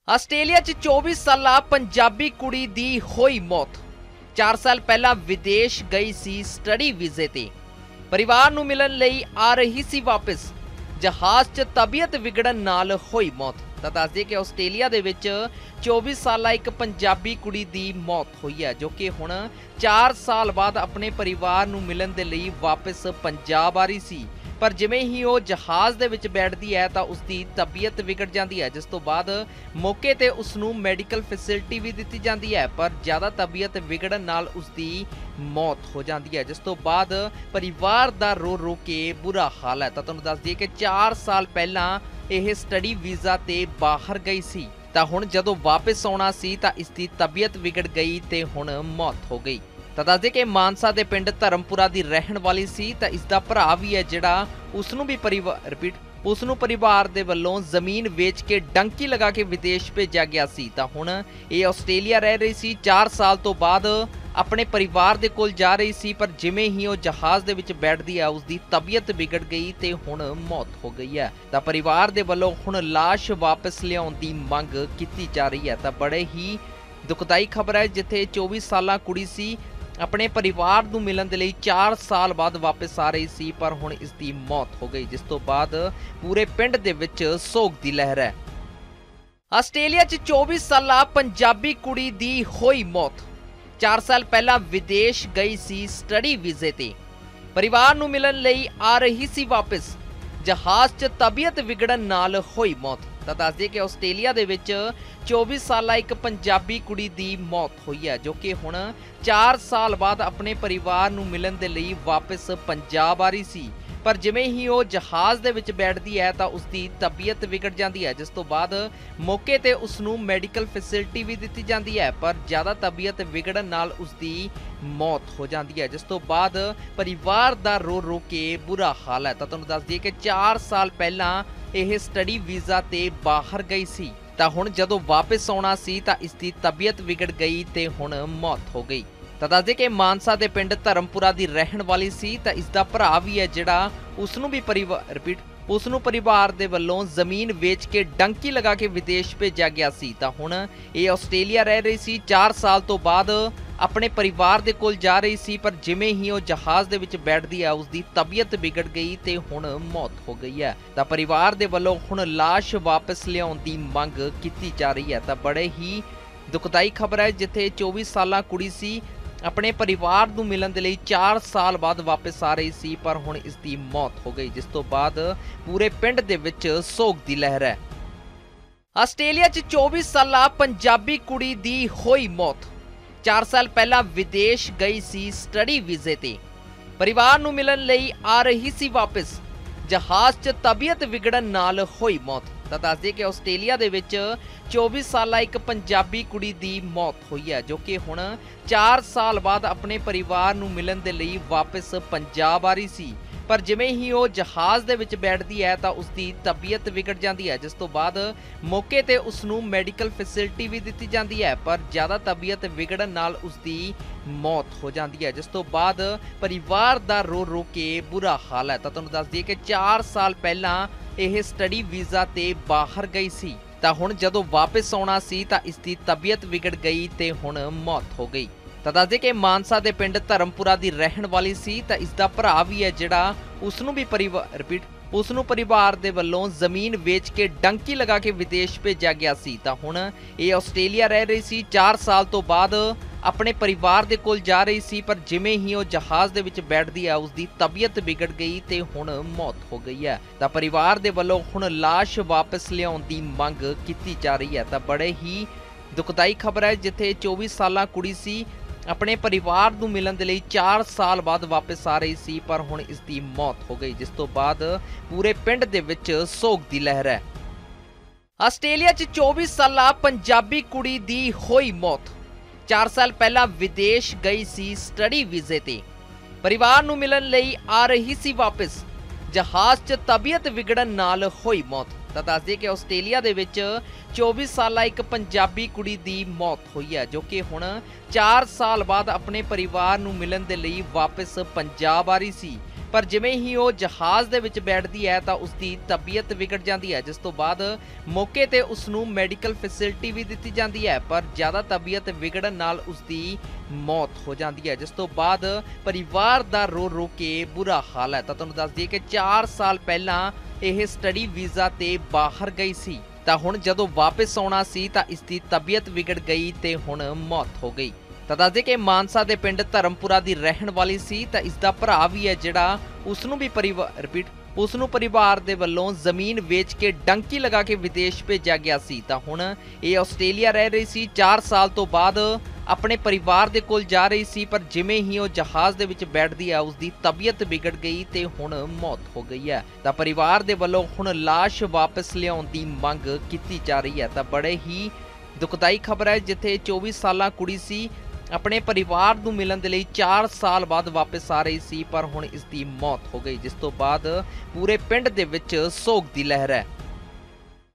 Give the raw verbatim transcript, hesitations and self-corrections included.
Australia 'ਚ चौबीस ਸਾਲਾ ਪੰਜਾਬੀ ਕੁੜੀ ਦੀ ਹੋਈ ਮੌਤ। चार साल पहला विदेश गई सी स्टडी वीजे ते परिवार नूं मिलन लई आ रही सी वापस, जहाज 'ਚ तबीयत विगड़न नाल होई मौत। ਤਾਂ ਦੱਸ ਦਈਏ ਕਿ ਆਸਟ੍ਰੇਲੀਆ ਦੇ ਵਿੱਚ चौबीस ਸਾਲਾ ਇੱਕ ਪੰਜਾਬੀ ਕੁੜੀ ਦੀ ਮੌਤ ਹੋਈ ਹੈ, ਜੋ ਕਿ ਹੁਣ चार ਸਾਲ ਬਾਅਦ ਆਪਣੇ ਪਰਿਵਾਰ ਨੂੰ ਮਿਲਣ ਦੇ ਲਈ ਵਾਪਸ ਪੰਜਾਬ ਆ ਰਹੀ ਸੀ। पर जिवें ही वो जहाज़ दे विच बैठदी है तो उसकी तबीयत विगड़ जाती है, जिस तो बाद मौके ते उसनूं मैडिकल फैसिलिटी भी दी जाती है, पर ज़्यादा तबीयत विगड़न नाल उसकी मौत हो जाती है, जिस तो बाद परिवार दा रो रो के बुरा हाल है। तो तुहानूं दस दईए कि चार साल पहलां यह स्टडी वीज़ा ते बाहर गई सी, तो हुण जदों वापस आउणा सी तां इसकी तबीयत विगड़ गई ते हुण मौत हो गई। ਤਾਂ ਦੱਸਦੇ ਕਿ ਮਾਨਸਾ ਦੇ ਪਿੰਡ ਧਰਮਪੁਰਾ ਦੀ ਰਹਿਣ ਵਾਲੀ ਸੀ, ਤਾਂ ਇਸ ਦਾ ਭਰਾ ਵੀ ਹੈ ਜਿਹੜਾ ਉਸ ਨੂੰ ਵੀ ਪਰਿਵਾਰ ਰਿਪੀਟ ਉਸ ਨੂੰ ਪਰਿਵਾਰ ਦੇ ਵੱਲੋਂ ਜ਼ਮੀਨ ਵੇਚ ਕੇ ਡੰਕੀ ਲਗਾ ਕੇ ਵਿਦੇਸ਼ ਭੇਜਿਆ ਗਿਆ ਸੀ। ਤਾਂ ਹੁਣ ਇਹ ਆਸਟ੍ਰੇਲੀਆ ਰਹਿ ਰਹੀ ਸੀ, ਚਾਰ ਸਾਲ ਤੋਂ ਬਾਅਦ ਆਪਣੇ ਪਰਿਵਾਰ ਦੇ ਕੋਲ ਜਾ ਰਹੀ ਸੀ, ਪਰ ਜਿਵੇਂ ਹੀ ਉਹ ਜਹਾਜ਼ ਦੇ ਵਿੱਚ ਬੈਠਦੀ ਆ ਉਸ ਦੀ ਤਬੀਅਤ ਵਿਗੜ ਗਈ ਤੇ ਹੁਣ ਮੌਤ ਹੋ ਗਈ ਹੈ। ਤਾਂ ਪਰਿਵਾਰ ਦੇ ਵੱਲੋਂ ਹੁਣ ਲਾਸ਼ ਵਾਪਸ ਲਿਆਉਣ ਦੀ ਮੰਗ ਕੀਤੀ ਜਾ ਰਹੀ ਹੈ। ਤਾਂ ਬੜੇ ਹੀ ਦੁਖਦਾਈ ਖਬਰ ਹੈ, ਜਿੱਥੇ चौबीस ਸਾਲਾ ਕੁੜੀ ਸੀ अपने परिवार नूं मिलन दे लई चार साल बाद वापस आ रही सी, पर हुण इस दी मौत हो गई, जिस तो बाद पूरे पिंड दे विच सोग दी लहर है। आस्ट्रेलिया च चौबीस साला पंजाबी कुड़ी दी होई मौत। चार साल पहला विदेश गई सी स्टडी वीजे ते परिवार नूं मिलन लई आ रही सी वापस, जहाज च तबीयत विगड़न नाल होई मौत। ਤਾਂ ਦੱਸ ਦਈਏ ਕਿ ਆਸਟ੍ਰੇਲੀਆ ਦੇ ਵਿੱਚ चौबीस ਸਾਲਾ ਇੱਕ ਪੰਜਾਬੀ ਕੁੜੀ ਦੀ ਮੌਤ ਹੋਈ ਹੈ, ਜੋ ਕਿ ਹੁਣ ਚਾਰ ਸਾਲ ਬਾਅਦ ਆਪਣੇ ਪਰਿਵਾਰ ਨੂੰ ਮਿਲਣ ਦੇ ਲਈ ਵਾਪਸ ਪੰਜਾਬ ਆ ਰਹੀ ਸੀ। ਪਰ ਜਿਵੇਂ ਹੀ ਉਹ ਜਹਾਜ਼ ਦੇ ਵਿੱਚ ਬੈਠਦੀ ਹੈ ਤਾਂ ਉਸਦੀ ਤਬੀਅਤ ਵਿਗੜ ਜਾਂਦੀ ਹੈ, ਜਿਸ ਤੋਂ ਬਾਅਦ ਮੌਕੇ ਤੇ ਉਸ ਨੂੰ ਮੈਡੀਕਲ ਫੈਸਿਲਿਟੀ ਵੀ ਦਿੱਤੀ ਜਾਂਦੀ ਹੈ, ਪਰ ਜ਼ਿਆਦਾ ਤਬੀਅਤ ਵਿਗੜਨ ਨਾਲ ਉਸਦੀ ਮੌਤ ਹੋ ਜਾਂਦੀ ਹੈ, ਜਿਸ ਤੋਂ ਬਾਅਦ ਪਰਿਵਾਰ ਦਾ ਰੋ ਰੋ ਕੇ ਬੁਰਾ ਹਾਲ ਹੈ। ਤਾਂ ਤੁਹਾਨੂੰ ਦੱਸ ਦਈਏ ਕਿ ਚਾਰ ਸਾਲ ਪਹਿਲਾਂ ਇਹ ਸਟੱਡੀ ਵੀਜ਼ਾ ਤੇ ਬਾਹਰ ਗਈ ਸੀ, ਤਾਂ ਹੁਣ ਜਦੋਂ ਵਾਪਸ ਆਉਣਾ ਸੀ ਤਾਂ ਇਸ ਦੀ ਤਬੀਅਤ ਵਿਗੜ ਗਈ ਤੇ ਹੁਣ ਮੌਤ ਹੋ ਗਈ। ਤਾਂ ਦੱਸਦੇ ਕਿ ਮਾਨਸਾ ਦੇ ਪਿੰਡ ਧਰਮਪੁਰਾ ਦੀ ਰਹਿਣ ਵਾਲੀ ਸੀ, ਤਾਂ ਇਸ ਦਾ ਭਰਾ ਵੀ ਹੈ ਜਿਹੜਾ ਉਸ ਨੂੰ ਵੀ ਪਰਿਵਾਰ ਰਿਪੀਟ ਉਸ ਨੂੰ ਪਰਿਵਾਰ ਦੇ ਵੱਲੋਂ ਜ਼ਮੀਨ ਵੇਚ ਕੇ ਡੰਕੀ ਲਗਾ ਕੇ ਵਿਦੇਸ਼ ਭੇਜਿਆ ਗਿਆ ਸੀ। ਤਾਂ ਹੁਣ ਇਹ ਆਸਟ੍ਰੇਲੀਆ ਰਹਿ ਰਹੀ ਸੀ, ਚਾਰ ਸਾਲ ਤੋਂ ਬਾਅਦ ਆਪਣੇ ਪਰਿਵਾਰ ਦੇ ਕੋਲ ਜਾ ਰਹੀ ਸੀ, ਪਰ ਜਿਵੇਂ ਹੀ ਉਹ ਜਹਾਜ਼ ਦੇ ਵਿੱਚ ਬੈਠਦੀ ਹੈ ਉਸ ਦੀ ਤਬੀਅਤ ਵਿਗੜ ਗਈ ਤੇ ਹੁਣ ਮੌਤ ਹੋ ਗਈ ਹੈ। ਤਾਂ ਪਰਿਵਾਰ ਦੇ ਵੱਲੋਂ ਹੁਣ ਲਾਸ਼ ਵਾਪਸ ਲਿਆਉਣ ਦੀ ਮੰਗ ਕੀਤੀ ਜਾ ਰਹੀ ਹੈ। ਤਾਂ ਬੜੇ ਹੀ ਦੁਖਦਾਈ ਖਬਰ ਹੈ, ਜਿੱਥੇ चौबीस ਸਾਲਾ ਕੁੜੀ ਸੀ ਆਪਣੇ ਪਰਿਵਾਰ ਨੂੰ ਮਿਲਣ ਦੇ ਲਈ ਚਾਰ ਸਾਲ ਬਾਅਦ ਵਾਪਸ ਆ ਰਹੀ ਸੀ, ਪਰ ਹੁਣ ਇਸ ਦੀ ਮੌਤ ਹੋ ਗਈ, ਜਿਸ ਤੋਂ ਬਾਅਦ ਪੂਰੇ ਪਿੰਡ ਦੇ ਵਿੱਚ ਸੋਗ ਦੀ ਲਹਿਰ ਹੈ। ਆਸਟ੍ਰੇਲੀਆ 'ਚ चौबीस ਸਾਲਾ ਪੰਜਾਬੀ ਕੁੜੀ ਦੀ ਹੋਈ ਮੌਤ। ਚਾਰ ਸਾਲ ਪਹਿਲਾਂ ਵਿਦੇਸ਼ ਗਈ ਸੀ ਸਟੱਡੀ ਵੀਜ਼ੇ ਤੇ ਪਰਿਵਾਰ ਨੂੰ ਮਿਲਣ ਲਈ ਆ ਰਹੀ ਸੀ ਵਾਪਸ, ਜਹਾਜ਼ 'ਚ ਤਬੀਅਤ ਵਿਗੜਨ ਨਾਲ ਹੋਈ ਮੌਤ। ਤਾਂ ਦੱਸ ਦਈਏ ਕਿ ਆਸਟ੍ਰੇਲੀਆ ਦੇ ਵਿੱਚ चौबीस ਸਾਲਾ ਇੱਕ ਪੰਜਾਬੀ ਕੁੜੀ ਦੀ ਮੌਤ ਹੋਈ ਹੈ, ਜੋ ਕਿ ਹੁਣ ਚਾਰ ਸਾਲ ਬਾਅਦ ਆਪਣੇ ਪਰਿਵਾਰ ਨੂੰ ਮਿਲਣ ਦੇ ਲਈ ਵਾਪਸ ਪੰਜਾਬ ਆ ਰਹੀ ਸੀ। ਪਰ ਜਿਵੇਂ ਹੀ ਉਹ ਜਹਾਜ਼ ਦੇ ਵਿੱਚ ਬੈਠਦੀ ਹੈ ਤਾਂ ਉਸਦੀ ਤਬੀਅਤ ਵਿਗੜ ਜਾਂਦੀ ਹੈ, ਜਿਸ ਤੋਂ ਬਾਅਦ ਮੌਕੇ ਤੇ ਉਸ ਨੂੰ ਮੈਡੀਕਲ ਫੈਸਿਲਿਟੀ ਵੀ ਦਿੱਤੀ ਜਾਂਦੀ ਹੈ, ਪਰ ਜ਼ਿਆਦਾ ਤਬੀਅਤ ਵਿਗੜਨ ਨਾਲ ਉਸਦੀ ਮੌਤ ਹੋ ਜਾਂਦੀ ਹੈ, ਜਿਸ ਤੋਂ ਬਾਅਦ ਪਰਿਵਾਰ ਦਾ ਰੋ ਰੋ ਕੇ ਬੁਰਾ ਹਾਲ ਹੈ। ਤਾਂ ਤੁਹਾਨੂੰ ਦੱਸ ਦਈਏ ਕਿ ਚਾਰ ਸਾਲ ਪਹਿਲਾਂ ਇਹ ਸਟੱਡੀ ਵੀਜ਼ਾ ਤੇ ਬਾਹਰ ਗਈ ਸੀ, ਤਾਂ ਹੁਣ ਜਦੋਂ ਵਾਪਸ ਆਉਣਾ ਸੀ ਤਾਂ ਇਸ ਦੀ ਤਬੀਅਤ ਵਿਗੜ ਗਈ ਤੇ ਹੁਣ ਮੌਤ ਹੋ ਗਈ। ਤਾਂ ਦੱਸਦੇ ਕਿ ਮਾਨਸਾ ਦੇ ਪਿੰਡ ਧਰਮਪੁਰਾ ਦੀ ਰਹਿਣ ਵਾਲੀ ਸੀ, ਤਾਂ ਇਸ ਦਾ ਭਰਾ ਵੀ ਹੈ ਜਿਹੜਾ ਉਸ ਨੂੰ ਵੀ ਪਰਿਵਾਰ ਰਿਪੀਟ ਉਸ ਨੂੰ ਪਰਿਵਾਰ ਦੇ ਵੱਲੋਂ ਜ਼ਮੀਨ ਵੇਚ ਕੇ ਡੰਕੀ ਲਗਾ ਕੇ ਵਿਦੇਸ਼ ਭੇਜਿਆ ਗਿਆ ਸੀ। ਤਾਂ ਹੁਣ ਇਹ ਆਸਟ੍ਰੇਲੀਆ ਰਹਿ ਰਹੀ ਸੀ, ਚਾਰ ਸਾਲ ਤੋਂ ਬਾਅਦ ਆਪਣੇ ਪਰਿਵਾਰ ਦੇ ਕੋਲ ਜਾ ਰਹੀ ਸੀ, ਪਰ ਜਿਵੇਂ ਹੀ ਉਹ ਜਹਾਜ਼ ਦੇ ਵਿੱਚ ਬੈਠਦੀ ਹੈ ਉਸ ਦੀ ਤਬੀਅਤ ਵਿਗੜ ਗਈ ਤੇ ਹੁਣ ਮੌਤ ਹੋ ਗਈ ਹੈ। ਤਾਂ ਪਰਿਵਾਰ ਦੇ ਵੱਲੋਂ ਹੁਣ ਲਾਸ਼ ਵਾਪਸ ਲਿਆਉਣ ਦੀ ਮੰਗ ਕੀਤੀ ਜਾ ਰਹੀ ਹੈ। ਤਾਂ ਬੜੇ ਹੀ ਦੁਖਦਾਈ ਖਬਰ ਹੈ, ਜਿੱਥੇ चौबीस ਸਾਲਾ ਕੁੜੀ ਸੀ ਆਪਣੇ ਪਰਿਵਾਰ ਨੂੰ ਮਿਲਣ ਦੇ ਲਈ ਚਾਰ ਸਾਲ ਬਾਅਦ ਵਾਪਸ ਆ ਰਹੀ ਸੀ, ਪਰ ਹੁਣ ਇਸ ਦੀ ਮੌਤ ਹੋ ਗਈ, ਜਿਸ ਤੋਂ ਬਾਅਦ ਪੂਰੇ ਪਿੰਡ ਦੇ ਵਿੱਚ ਸੋਗ ਦੀ ਲਹਿਰ ਹੈ। ਆਸਟ੍ਰੇਲੀਆ 'ਚ चौबीस ਸਾਲਾ ਪੰਜਾਬੀ ਕੁੜੀ ਦੀ ਹੋਈ ਮੌਤ। ਚਾਰ ਸਾਲ ਪਹਿਲਾਂ ਵਿਦੇਸ਼ ਗਈ ਸੀ ਸਟੱਡੀ ਵੀਜ਼ੇ ਤੇ ਪਰਿਵਾਰ ਨੂੰ ਮਿਲਣ ਲਈ ਆ ਰਹੀ ਸੀ ਵਾਪਸ, ਜਹਾਜ਼ 'ਚ ਤਬੀਅਤ ਵਿਗੜਨ ਨਾਲ ਹੋਈ ਮੌਤ। ਤਾਂ ਦੱਸ ਦਈਏ ਕਿ ਆਸਟ੍ਰੇਲੀਆ ਦੇ ਵਿੱਚ चौबीस ਸਾਲਾ ਇੱਕ ਪੰਜਾਬੀ ਕੁੜੀ ਦੀ ਮੌਤ ਹੋਈ ਹੈ, ਜੋ ਕਿ ਹੁਣ ਚਾਰ ਸਾਲ ਬਾਅਦ ਆਪਣੇ ਪਰਿਵਾਰ ਨੂੰ ਮਿਲਣ ਦੇ ਲਈ ਵਾਪਸ ਪੰਜਾਬ ਆ ਰਹੀ ਸੀ। ਪਰ ਜਿਵੇਂ ਹੀ ਉਹ ਜਹਾਜ਼ ਦੇ ਵਿੱਚ ਬੈਠਦੀ ਹੈ ਤਾਂ ਉਸ ਦੀ ਤਬੀਅਤ ਵਿਗੜ ਜਾਂਦੀ ਹੈ, ਜਿਸ ਤੋਂ ਬਾਅਦ ਮੌਕੇ ਤੇ ਉਸ ਨੂੰ ਮੈਡੀਕਲ ਫੈਸਿਲਿਟੀ ਵੀ ਦਿੱਤੀ ਜਾਂਦੀ ਹੈ, ਪਰ ਜ਼ਿਆਦਾ ਤਬੀਅਤ ਵਿਗੜਨ ਨਾਲ ਉਸ ਦੀ ਮੌਤ ਹੋ ਜਾਂਦੀ ਹੈ, ਜਿਸ ਤੋਂ ਬਾਅਦ ਪਰਿਵਾਰ ਦਾ ਰੋ ਰੋ ਕੇ ਬੁਰਾ ਹਾਲ ਹੈ। ਤਾਂ ਤੁਹਾਨੂੰ ਦੱਸ ਦਈਏ ਕਿ ਚਾਰ ਸਾਲ ਪਹਿਲਾਂ ਇਹ ਸਟੱਡੀ ਵੀਜ਼ਾ ਤੇ ਬਾਹਰ ਗਈ ਸੀ, ਤਾਂ ਹੁਣ ਜਦੋਂ ਵਾਪਸ ਆਉਣਾ ਸੀ ਤਾਂ ਇਸ ਦੀ ਤਬੀਅਤ ਵਿਗੜ ਗਈ ਤੇ ਹੁਣ ਮੌਤ ਹੋ ਗਈ। ਤਾਂ ਦੱਸਦੇ ਕਿ ਮਾਨਸਾ ਦੇ ਪਿੰਡ ਧਰਮਪੁਰਾ ਦੀ ਰਹਿਣ ਵਾਲੀ ਸੀ, ਤਾਂ ਇਸ ਦਾ ਭਰਾ ਵੀ ਹੈ ਜਿਹੜਾ ਉਸ ਨੂੰ ਵੀ ਪਰਿਵਾਰ ਰਿਪੀਟ ਉਸ ਨੂੰ ਪਰਿਵਾਰ ਦੇ ਵੱਲੋਂ ਜ਼ਮੀਨ ਵੇਚ ਕੇ ਡੰਕੀ ਲਗਾ ਕੇ ਵਿਦੇਸ਼ ਭੇਜਿਆ ਗਿਆ ਸੀ। ਤਾਂ ਹੁਣ ਇਹ ਆਸਟ੍ਰੇਲੀਆ ਰਹਿ ਰਹੀ ਸੀ, ਚਾਰ ਸਾਲ ਤੋਂ ਬਾਅਦ ਆਪਣੇ ਪਰਿਵਾਰ ਦੇ ਕੋਲ ਜਾ ਰਹੀ ਸੀ, ਪਰ ਜਿਵੇਂ ਹੀ ਉਹ ਜਹਾਜ਼ ਦੇ ਵਿੱਚ ਬੈਠਦੀ ਹੈ ਉਸ ਦੀ ਤਬੀਅਤ ਵਿਗੜ ਗਈ ਤੇ ਹੁਣ ਮੌਤ ਹੋ ਗਈ ਹੈ। ਤਾਂ ਪਰਿਵਾਰ ਦੇ ਵੱਲੋਂ ਹੁਣ ਲਾਸ਼ ਵਾਪਸ ਲਿਆਉਣ ਦੀ ਮੰਗ ਕੀਤੀ ਜਾ ਰਹੀ ਹੈ। ਤਾਂ ਬੜੇ ਹੀ ਦੁਖਦਾਈ ਖਬਰ ਹੈ, ਜਿੱਥੇ ਚੌਵੀ ਸਾਲਾ ਕੁੜੀ ਸੀ, ਆਪਣੇ ਪਰਿਵਾਰ ਨੂੰ ਮਿਲਣ ਦੇ ਲਈ ਚਾਰ ਸਾਲ ਬਾਅਦ ਵਾਪਸ ਆ ਰਹੀ ਸੀ, ਪਰ ਹੁਣ ਇਸ ਦੀ ਮੌਤ ਹੋ ਗਈ, ਜਿਸ ਤੋਂ ਬਾਅਦ ਪੂਰੇ ਪਿੰਡ ਦੇ ਵਿੱਚ ਸੋਗ ਦੀ ਲਹਿਰ ਹੈ।